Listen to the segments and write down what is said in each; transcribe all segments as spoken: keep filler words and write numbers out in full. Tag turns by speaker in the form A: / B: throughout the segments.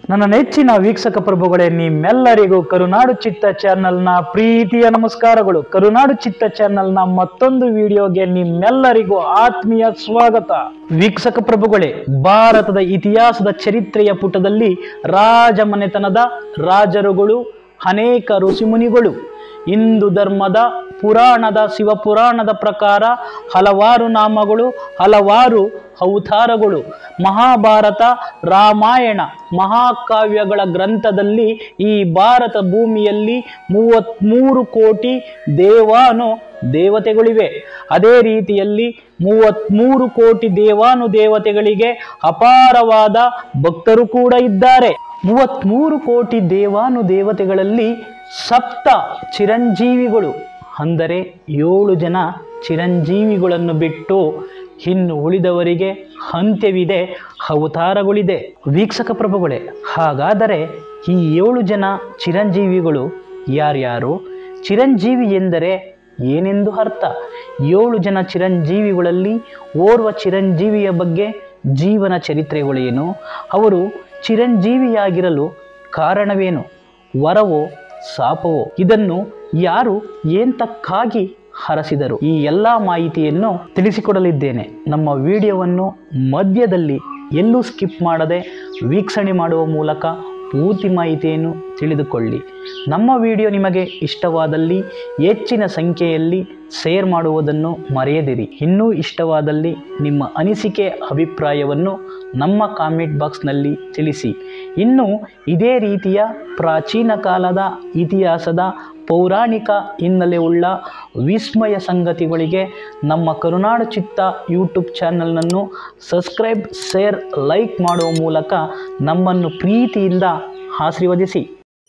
A: ನನ್ನ ನೆಚ್ಚಿನ ವೀಕ್ಷಕ ಪ್ರಭುಗಳೇ, ನಿಮ್ಮೆಲ್ಲರಿಗೂ ಕರುನಾಡು ಚಿತ್ತ ಚಾನೆಲ್ನ ಪ್ರೀತಿಯ ನಮಸ್ಕಾರಗಳು. ಕರುನಾಡು ಚಿತ್ತ ಚಾನೆಲ್ನ ಮತ್ತೊಂದು ವಿಡಿಯೋಗೆ ನಿಮ್ಮೆಲ್ಲರಿಗೂ ಆತ್ಮೀಯ ಸ್ವಾಗತ. ವೀಕ್ಷಕ ಪ್ರಭುಗಳೇ, ಭಾರತದ ಇತಿಹಾಸದ ಚರಿತ್ರೆಯ ಪುಟದಲ್ಲಿ ರಾಜಮನೆತನದ ರಾಜರುಗಳು, ಅನೇಕ ಋಷಿಮುನಿಗಳು, ಹಿಂದೂ ಧರ್ಮದ ಪುರಾಣದ ಶಿವಪುರಾಣದ ಪ್ರಕಾರ ಹಲವಾರು ನಾಮಗಳು, ಹಲವಾರು ಅವತಾರಗಳು, ಮಹಾಭಾರತ, ರಾಮಾಯಣ ಮಹಾಕಾವ್ಯಗಳ ಗ್ರಂಥದಲ್ಲಿ ಈ ಭಾರತ ಭೂಮಿಯಲ್ಲಿ ಮೂವತ್ತ್ಮೂರು ಕೋಟಿ ದೇವಾನು ದೇವತೆಗಳಿವೆ. ಅದೇ ರೀತಿಯಲ್ಲಿ ಮೂವತ್ತ್ಮೂರು ಕೋಟಿ ದೇವಾನು ದೇವತೆಗಳಿಗೆ ಅಪಾರವಾದ ಭಕ್ತರು ಕೂಡ ಇದ್ದಾರೆ. ಮೂವತ್ತ್ಮೂರು ಕೋಟಿ ದೇವಾನು ದೇವತೆಗಳಲ್ಲಿ ಸಪ್ತ ಚಿರಂಜೀವಿಗಳು ಅಂದರೆ ಏಳು ಜನ ಚಿರಂಜೀವಿಗಳನ್ನು ಬಿಟ್ಟು ಇನ್ನು ಉಳಿದವರಿಗೆ ಅಂತ್ಯವಿದೆ, ಅವತಾರಗಳಿದೆ. ವೀಕ್ಷಕ ಪ್ರಭುಗಳೇ, ಹಾಗಾದರೆ ಈ ಏಳು ಜನ ಚಿರಂಜೀವಿಗಳು ಯಾರ್ಯಾರು? ಚಿರಂಜೀವಿ ಎಂದರೆ ಏನೆಂದು ಅರ್ಥ? ಏಳು ಜನ ಚಿರಂಜೀವಿಗಳಲ್ಲಿ ಓರ್ವ ಚಿರಂಜೀವಿಯ ಬಗ್ಗೆ ಜೀವನ ಚರಿತ್ರೆಗಳೇನು? ಅವರು ಚಿರಂಜೀವಿಯಾಗಿರಲು ಕಾರಣವೇನು? ವರವೋ ಶಾಪವೋ? ಇದನ್ನು ಯಾರು ಏಂತಕ್ಕಾಗಿ ಹರಸಿದರು? ಈ ಎಲ್ಲ ಮಾಹಿತಿಯನ್ನು ತಿಳಿಸಿಕೊಡಲಿದ್ದೇನೆ. ನಮ್ಮ ವಿಡಿಯೋವನ್ನು ಮಧ್ಯದಲ್ಲಿ ಎಲ್ಲೂ ಸ್ಕಿಪ್ ಮಾಡದೆ ವೀಕ್ಷಣೆ ಮಾಡುವ ಮೂಲಕ ಪೂರ್ತಿ ಮಾಹಿತಿಯನ್ನು ತಿಳಿದುಕೊಳ್ಳಿ. ನಮ್ಮ ವಿಡಿಯೋ ನಿಮಗೆ ಇಷ್ಟವಾದಲ್ಲಿ ಹೆಚ್ಚಿನ ಸಂಖ್ಯೆಯಲ್ಲಿ ಶೇರ್ ಮಾಡುವುದನ್ನು ಮರೆಯದಿರಿ. ಇನ್ನೂ ಇಷ್ಟವಾದಲ್ಲಿ ನಿಮ್ಮ ಅನಿಸಿಕೆ ಅಭಿಪ್ರಾಯವನ್ನು ನಮ್ಮ ಕಾಮೆಂಟ್ ಬಾಕ್ಸ್ನಲ್ಲಿ ತಿಳಿಸಿ. ಇನ್ನು ಇದೇ ರೀತಿಯ ಪ್ರಾಚೀನ ಕಾಲದ ಇತಿಹಾಸದ ಪೌರಾಣಿಕ ಹಿನ್ನೆಲೆ ಉಳ್ಳ ವಿಸ್ಮಯ ಸಂಗತಿಗಳಿಗೆ ನಮ್ಮ ಕರುನಾಡು ಚಿತ್ತ ಯೂಟ್ಯೂಬ್ ಚಾನಲ್ನನ್ನು ಸಬ್ಸ್ಕ್ರೈಬ್, ಶೇರ್, ಲೈಕ್ ಮಾಡುವ ಮೂಲಕ ನಮ್ಮನ್ನು ಪ್ರೀತಿಯಿಂದ ಆಶೀರ್ವದಿಸಿ.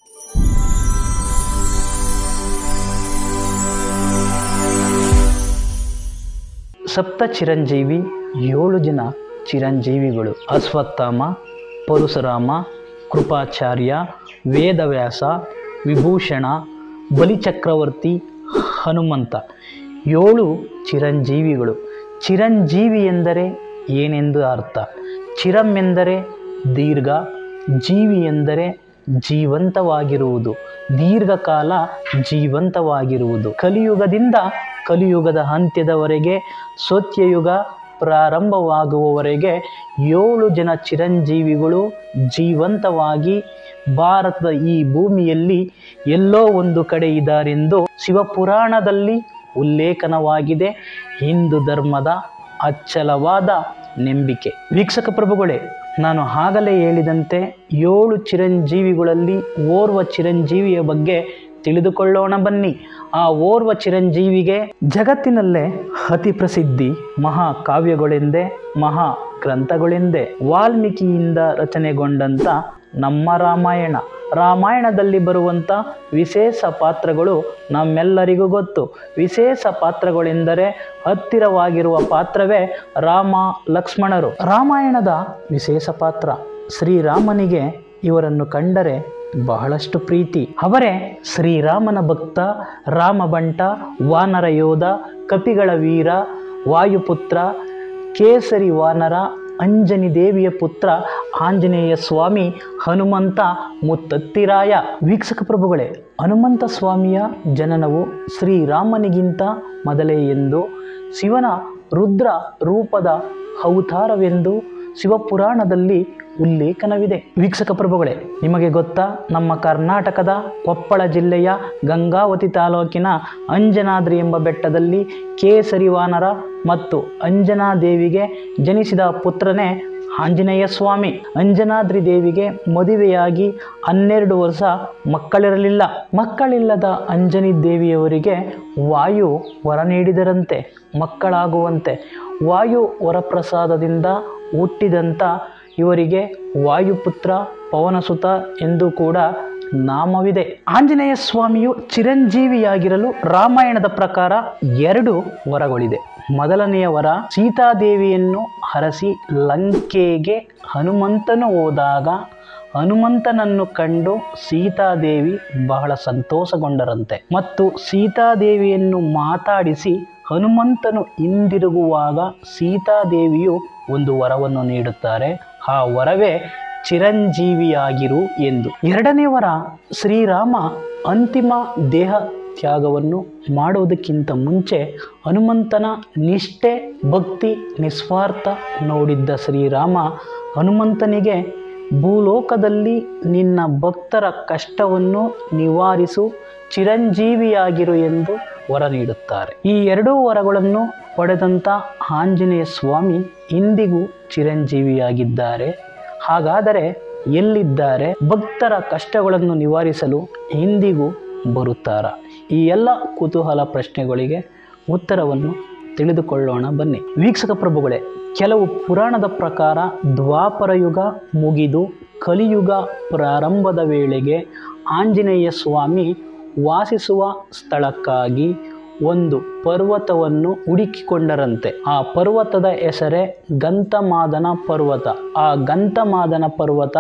A: ಸಪ್ತ ಚಿರಂಜೀವಿ, ಏಳು ಜನ ಚಿರಂಜೀವಿಗಳು: ಅಶ್ವತ್ಥಾಮ, ಪರಶುರಾಮ, ಕೃಪಾಚಾರ್ಯ, ವೇದವ್ಯಾಸ, ವಿಭೂಷಣ, ಬಲಿಚಕ್ರವರ್ತಿ, ಹನುಮಂತ. ಏಳು ಚಿರಂಜೀವಿಗಳು. ಚಿರಂಜೀವಿ ಎಂದರೆ ಏನೆಂದು ಅರ್ಥ? ಚಿರಂ ಎಂದರೆ ದೀರ್ಘ, ಜೀವಿ ಎಂದರೆ ಜೀವಂತವಾಗಿರುವುದು, ದೀರ್ಘಕಾಲ ಜೀವಂತವಾಗಿರುವುದು. ಕಲಿಯುಗದಿಂದ ಕಲಿಯುಗದ ಅಂತ್ಯದವರೆಗೆ, ಸತ್ಯಯುಗ ಪ್ರಾರಂಭವಾಗುವವರೆಗೆ ಏಳು ಜನ ಚಿರಂಜೀವಿಗಳು ಜೀವಂತವಾಗಿ ಭಾರತದ ಈ ಭೂಮಿಯಲ್ಲಿ ಎಲ್ಲೋ ಒಂದು ಕಡೆ ಇದ್ದಾರೆಂದು ಶಿವಪುರಾಣದಲ್ಲಿ ಉಲ್ಲೇಖನವಾಗಿದೆ. ಹಿಂದೂ ಧರ್ಮದ ಅಚ್ಚಲವಾದ ನಂಬಿಕೆ. ವೀಕ್ಷಕ ಪ್ರಭುಗಳೇ, ನಾನು ಆಗಲೇ ಹೇಳಿದಂತೆ ಏಳು ಚಿರಂಜೀವಿಗಳಲ್ಲಿ ಓರ್ವ ಚಿರಂಜೀವಿಯ ಬಗ್ಗೆ ತಿಳಿದುಕೊಳ್ಳೋಣ ಬನ್ನಿ. ಆ ಓರ್ವ ಚಿರಂಜೀವಿಗೆ ಜಗತ್ತಿನಲ್ಲೇ ಅತಿ ಪ್ರಸಿದ್ಧಿ ಮಹಾಕಾವ್ಯಗಳೆಂದೇ, ಮಹಾ ಗ್ರಂಥಗಳೆಂದೇ ವಾಲ್ಮೀಕಿಯಿಂದ ರಚನೆಗೊಂಡಂಥ ನಮ್ಮ ರಾಮಾಯಣ. ರಾಮಾಯಣದಲ್ಲಿ ಬರುವಂಥ ವಿಶೇಷ ಪಾತ್ರಗಳು ನಮ್ಮೆಲ್ಲರಿಗೂ ಗೊತ್ತು. ವಿಶೇಷ ಪಾತ್ರಗಳೆಂದರೆ ಹತ್ತಿರವಾಗಿರುವ ಪಾತ್ರವೇ ರಾಮ, ಲಕ್ಷ್ಮಣರು. ರಾಮಾಯಣದ ವಿಶೇಷ ಪಾತ್ರ ಶ್ರೀರಾಮನಿಗೆ ಇವರನ್ನು ಕಂಡರೆ ಬಹಳಷ್ಟು ಪ್ರೀತಿ. ಅವರೇ ಶ್ರೀರಾಮನ ಭಕ್ತ, ರಾಮಬಂಟ, ವಾನರ ಯೋಧ, ಕಪಿಗಳ ವೀರ, ವಾಯುಪುತ್ರ, ಕೇಸರಿ ವಾನರ, ಅಂಜನಿ ದೇವಿಯ ಪುತ್ರ, ಆಂಜನೇಯ ಸ್ವಾಮಿ, ಹನುಮಂತ, ಮುತ್ತತ್ತಿರಾಯ. ವೀಕ್ಷಕ ಪ್ರಭುಗಳೇ, ಹನುಮಂತ ಸ್ವಾಮಿಯ ಜನನವು ಶ್ರೀರಾಮನಿಗಿಂತ ಮೊದಲೇ ಎಂದು, ಶಿವನ ರುದ್ರ ರೂಪದ ಅವತಾರವೆಂದು ಶಿವಪುರಾಣದಲ್ಲಿ ಉಲ್ಲೇಖನವಿದೆ. ವೀಕ್ಷಕ ಪ್ರಭುಗಳೇ, ನಿಮಗೆ ಗೊತ್ತಾ, ನಮ್ಮ ಕರ್ನಾಟಕದ ಕೊಪ್ಪಳ ಜಿಲ್ಲೆಯ ಗಂಗಾವತಿ ತಾಲೂಕಿನ ಅಂಜನಾದ್ರಿ ಎಂಬ ಬೆಟ್ಟದಲ್ಲಿ ಕೇಸರಿ ವಾನರ ಮತ್ತು ಅಂಜನಾದೇವಿಗೆ ಜನಿಸಿದ ಪುತ್ರನೇ ಆಂಜನೇಯ ಸ್ವಾಮಿ. ಅಂಜನಾದ್ರಿ ದೇವಿಗೆ ಮದುವೆಯಾಗಿ ಹನ್ನೆರಡು ವರ್ಷ ಮಕ್ಕಳಿರಲಿಲ್ಲ. ಮಕ್ಕಳಿಲ್ಲದ ಅಂಜನಿ ದೇವಿಯವರಿಗೆ ವಾಯು ವರ ನೀಡಿದರಂತೆ ಮಕ್ಕಳಾಗುವಂತೆ. ವಾಯು ವರಪ್ರಸಾದದಿಂದ ಹುಟ್ಟಿದಂಥ ಇವರಿಗೆ ವಾಯುಪುತ್ರ, ಪವನಸುತ ಎಂದು ಕೂಡ ನಾಮವಿದೆ. ಆಂಜನೇಯ ಸ್ವಾಮಿಯು ಚಿರಂಜೀವಿಯಾಗಿರಲು ರಾಮಾಯಣದ ಪ್ರಕಾರ ಎರಡು ವರಗಳಿದೆ. ಮೊದಲನೆಯ ವರ, ಸೀತಾದೇವಿಯನ್ನು ಹರಸಿ ಲಂಕೆಗೆ ಹನುಮಂತನು ಹೋದಾಗ ಹನುಮಂತನನ್ನು ಕಂಡು ಸೀತಾದೇವಿ ಬಹಳ ಸಂತೋಷಗೊಂಡರಂತೆ ಮತ್ತು ಸೀತಾದೇವಿಯನ್ನು ಮಾತಾಡಿಸಿ ಹನುಮಂತನು ಹಿಂದಿರುಗುವಾಗ ಸೀತಾದೇವಿಯು ಒಂದು ವರವನ್ನು ನೀಡುತ್ತಾರೆ. ಆ ವರವೇ ಚಿರಂಜೀವಿಯಾಗಿರು ಎಂದು. ಎರಡನೇ ವರ, ಶ್ರೀರಾಮ ಅಂತಿಮ ದೇಹ ತ್ಯಾಗವನ್ನು ಮಾಡುವುದಕ್ಕಿಂತ ಮುಂಚೆ ಹನುಮಂತನ ನಿಷ್ಠೆ, ಭಕ್ತಿ, ನಿಸ್ವಾರ್ಥ ನೋಡಿದ್ದ ಶ್ರೀರಾಮ ಹನುಮಂತನಿಗೆ ಭೂಲೋಕದಲ್ಲಿ ನಿನ್ನ ಭಕ್ತರ ಕಷ್ಟವನ್ನು ನಿವಾರಿಸು, ಚಿರಂಜೀವಿಯಾಗಿರು ಎಂದು ವರ ನೀಡುತ್ತಾರೆ. ಈ ಎರಡೂ ವರಗಳನ್ನು ಪಡೆದಂಥ ಆಂಜನೇಯ ಸ್ವಾಮಿ ಇಂದಿಗೂ ಚಿರಂಜೀವಿಯಾಗಿದ್ದಾರೆ. ಹಾಗಾದರೆ ಎಲ್ಲಿದ್ದಾರೆ? ಭಕ್ತರ ಕಷ್ಟಗಳನ್ನು ನಿವಾರಿಸಲು ಇಂದಿಗೂ ಬರುತ್ತಾರ? ಈ ಎಲ್ಲ ಕುತೂಹಲ ಪ್ರಶ್ನೆಗಳಿಗೆ ಉತ್ತರವನ್ನು ತಿಳಿದುಕೊಳ್ಳೋಣ ಬನ್ನಿ. ವೀಕ್ಷಕ ಪ್ರಭುಗಳೇ, ಕೆಲವು ಪುರಾಣದ ಪ್ರಕಾರ ದ್ವಾಪರ ಯುಗ ಮುಗಿದು ಕಲಿಯುಗ ಪ್ರಾರಂಭದ ವೇಳೆಗೆ ಆಂಜನೇಯ ಸ್ವಾಮಿ ವಾಸಿಸುವ ಸ್ಥಳಕ್ಕಾಗಿ ಒಂದು ಪರ್ವತವನ್ನು ಹುಡುಕಿಕೊಂಡರಂತೆ. ಆ ಪರ್ವತದ ಹೆಸರೇ ಗಂತಮಾದನ ಪರ್ವತ. ಆ ಗಂತಮಾದನ ಪರ್ವತ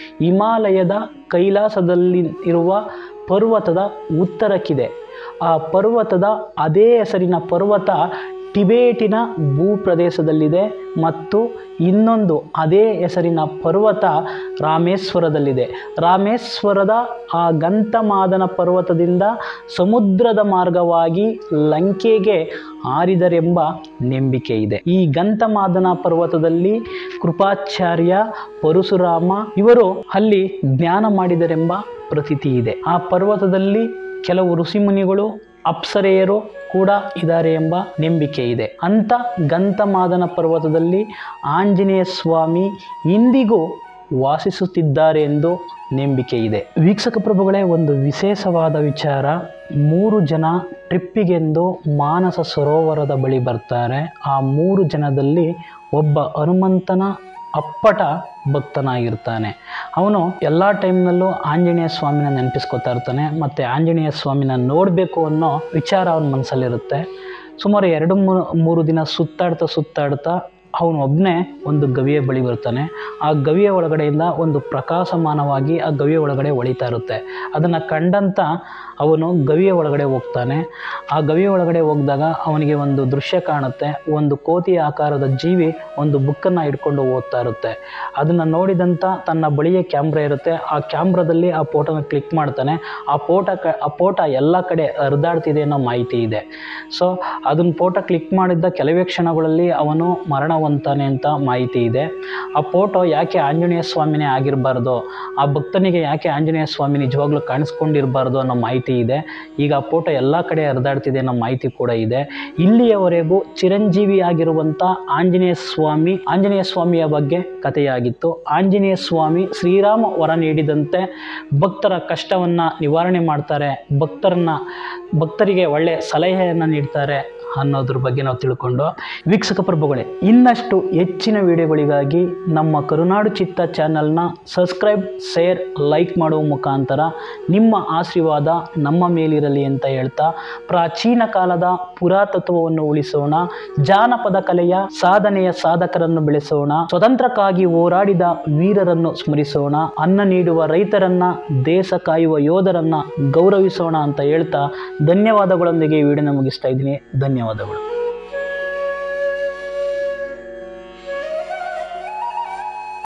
A: ಹಿಮಾಲಯದ ಕೈಲಾಸದಲ್ಲಿ ಇರುವ ಪರ್ವತದ ಉತ್ತರಕ್ಕಿದೆ. ಆ ಪರ್ವತದ ಅದೇ ಹೆಸರಿನ ಪರ್ವತ ಟಿಬೇಟಿನ ಭೂಪ್ರದೇಶದಲ್ಲಿದೆ ಮತ್ತು ಇನ್ನೊಂದು ಅದೇ ಹೆಸರಿನ ಪರ್ವತ ರಾಮೇಶ್ವರದಲ್ಲಿದೆ. ರಾಮೇಶ್ವರದ ಆ ಗಂತಮಾದನ ಪರ್ವತದಿಂದ ಸಮುದ್ರದ ಮಾರ್ಗವಾಗಿ ಲಂಕೆಗೆ ಹಾರಿದರೆಂಬ ನಂಬಿಕೆ ಇದೆ. ಈ ಗಂತಮಾದನ ಪರ್ವತದಲ್ಲಿ ಕೃಪಾಚಾರ್ಯ, ಪರಶುರಾಮ ಇವರು ಅಲ್ಲಿ ಜ್ಞಾನ ಮಾಡಿದರೆಂಬ ಪ್ರತೀತಿ ಇದೆ. ಆ ಪರ್ವತದಲ್ಲಿ ಕೆಲವು ಋಷಿಮುನಿಗಳು, ಅಪ್ಸರೆಯರು ಕೂಡ ಇದ್ದಾರೆ ಎಂಬ ನಂಬಿಕೆ ಇದೆ. ಅಂಥ ಗಂತಮಾದನ ಪರ್ವತದಲ್ಲಿ ಆಂಜನೇಯ ಸ್ವಾಮಿ ಇಂದಿಗೂ ವಾಸಿಸುತ್ತಿದ್ದಾರೆ ಎಂದು ನಂಬಿಕೆ ಇದೆ. ವೀಕ್ಷಕ ಪ್ರಭುಗಳೇ, ಒಂದು ವಿಶೇಷವಾದ ವಿಚಾರ. ಮೂರು ಜನ ಟ್ರಿಪ್ಪಿಗೆಂದು ಮಾನಸ ಸರೋವರದ ಬಳಿ ಬರ್ತಾರೆ. ಆ ಮೂರು ಜನದಲ್ಲಿ ಒಬ್ಬ ಹನುಮಂತನ ಅಪ್ಪಟ ಭಕ್ತನಾಗಿರ್ತಾನೆ. ಅವನು ಎಲ್ಲ ಟೈಮ್ನಲ್ಲೂ ಆಂಜನೇಯ ಸ್ವಾಮಿನ ನೆನಪಿಸ್ಕೊತಾ ಇರ್ತಾನೆ ಮತ್ತು ಆಂಜನೇಯ ಸ್ವಾಮಿನ ನೋಡಬೇಕು ಅನ್ನೋ ವಿಚಾರ ಅವನ ಮನಸ್ಸಲ್ಲಿರುತ್ತೆ. ಸುಮಾರು ಎರಡು ಮೂರು ಮೂರು ದಿನ ಸುತ್ತಾಡ್ತಾ ಸುತ್ತಾಡ್ತಾ ಅವನು ಒಬ್ಬನೇ ಒಂದು ಗವಿಯ ಬಳಿ ಬರ್ತಾನೆ. ಆ ಗವಿಯ ಒಳಗಡೆಯಿಂದ ಒಂದು ಪ್ರಕಾಶಮಾನವಾಗಿ ಆ ಗವಿಯ ಒಳಗಡೆ ಹೊಳಿತಾ ಇರುತ್ತೆ. ಅದನ್ನು ಕಂಡಂತ ಅವನು ಗವಿಯ ಒಳಗಡೆ ಹೋಗ್ತಾನೆ. ಆ ಗವಿಯ ಒಳಗಡೆ ಹೋಗಿದಾಗ ಅವನಿಗೆ ಒಂದು ದೃಶ್ಯ ಕಾಣುತ್ತೆ. ಒಂದು ಕೋತಿಯ ಆಕಾರದ ಜೀವಿ ಒಂದು ಬುಕ್ಕನ್ನು ಹಿಡ್ಕೊಂಡು ಓದ್ತಾ ಇರುತ್ತೆ. ಅದನ್ನು ನೋಡಿದಂಥ ತನ್ನ ಬಳಿಯ ಕ್ಯಾಮ್ರಾ ಇರುತ್ತೆ. ಆ ಕ್ಯಾಮ್ರಾದಲ್ಲಿ ಆ ಫೋಟೋನ ಕ್ಲಿಕ್ ಮಾಡ್ತಾನೆ. ಆ ಫೋಟೋ ಕ ಆ ಫೋಟೋ ಎಲ್ಲ ಕಡೆ ಹರಿದಾಡ್ತಿದೆ ಅನ್ನೋ ಮಾಹಿತಿ ಇದೆ. ಸೊ ಅದನ್ನು ಫೋಟೋ ಕ್ಲಿಕ್ ಮಾಡಿದ್ದ ಕೆಲವೇ ಕ್ಷಣಗಳಲ್ಲಿ ಅವನು ಮರಣವಂತಾನೆ ಅಂತ ಮಾಹಿತಿ ಇದೆ. ಆ ಫೋಟೋ ಯಾಕೆ ಆಂಜನೇಯ ಸ್ವಾಮಿನೇ ಆಗಿರಬಾರ್ದು, ಆ ಭಕ್ತನಿಗೆ ಯಾಕೆ ಆಂಜನೇಯ ಸ್ವಾಮಿ ನಿಜವಾಗ್ಲೂ ಕಾಣಿಸ್ಕೊಂಡಿರಬಾರ್ದು ಅನ್ನೋ ಮಾಹಿತಿ ಇದೆ. ಈಗ ಆ ಫೋಟೋ ಎಲ್ಲ ಕಡೆ ಹರಿದಾಡ್ತಿದೆ ಅನ್ನೋ ಮಾಹಿತಿ ಕೂಡ ಇದೆ. ಇಲ್ಲಿಯವರೆಗೂ ಚಿರಂಜೀವಿ ಆಗಿರುವಂಥ ಆಂಜನೇಯ ಸ್ವಾಮಿ ಆಂಜನೇಯ ಸ್ವಾಮಿಯ ಬಗ್ಗೆ ಕಥೆಯಾಗಿತ್ತು. ಆಂಜನೇಯ ಸ್ವಾಮಿ ಶ್ರೀರಾಮ ವರ ನೀಡಿದಂತೆ ಭಕ್ತರ ಕಷ್ಟವನ್ನು ನಿವಾರಣೆ ಮಾಡ್ತಾರೆ, ಭಕ್ತರನ್ನ ಭಕ್ತರಿಗೆ ಒಳ್ಳೆಯ ಸಲಹೆಯನ್ನು ನೀಡ್ತಾರೆ ಅನ್ನೋದ್ರ ಬಗ್ಗೆ ನಾವು ತಿಳ್ಕೊಂಡು, ವೀಕ್ಷಕ ಪ್ರಭುಗಳೇ, ಇನ್ನಷ್ಟು ಹೆಚ್ಚಿನ ವಿಡಿಯೋಗಳಿಗಾಗಿ ನಮ್ಮ ಕರುನಾಡು ಚಿತ್ತ ಚಾನಲ್ನ ಸಬ್ಸ್ಕ್ರೈಬ್, ಶೇರ್, ಲೈಕ್ ಮಾಡುವ ಮುಖಾಂತರ ನಿಮ್ಮ ಆಶೀರ್ವಾದ ನಮ್ಮ ಮೇಲಿರಲಿ ಅಂತ ಹೇಳ್ತಾ, ಪ್ರಾಚೀನ ಕಾಲದ ಪುರಾತತ್ವವನ್ನು ಉಳಿಸೋಣ, ಜಾನಪದ ಕಲೆಯ ಸಾಧನೆಯ ಸಾಧಕರನ್ನು ಬೆಳೆಸೋಣ, ಸ್ವತಂತ್ರಕ್ಕಾಗಿ ಹೋರಾಡಿದ ವೀರರನ್ನು ಸ್ಮರಿಸೋಣ, ಅನ್ನ ನೀಡುವ ರೈತರನ್ನ, ದೇಶ ಕಾಯುವ ಯೋಧರನ್ನ ಗೌರವಿಸೋಣ ಅಂತ ಹೇಳ್ತಾ ಧನ್ಯವಾದಗಳೊಂದಿಗೆ ಈ ವಿಡಿಯೋನ ಮುಗಿಸ್ತಾ ಇದ್ದೀನಿ. ಧನ್ಯವಾದಗಳು.